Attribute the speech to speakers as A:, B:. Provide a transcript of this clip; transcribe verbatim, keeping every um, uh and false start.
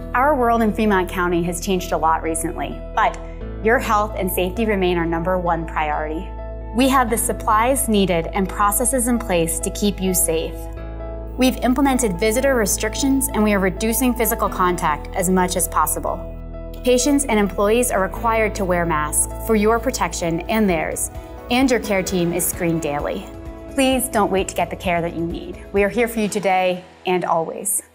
A: Our world in Fremont County has changed a lot recently, but your health and safety remain our number one priority. We have the supplies needed and processes in place to keep you safe. We've implemented visitor restrictions and we are reducing physical contact as much as possible. Patients and employees are required to wear masks for your protection and theirs, and your care team is screened daily. Please don't wait to get the care that you need. We are here for you today and always.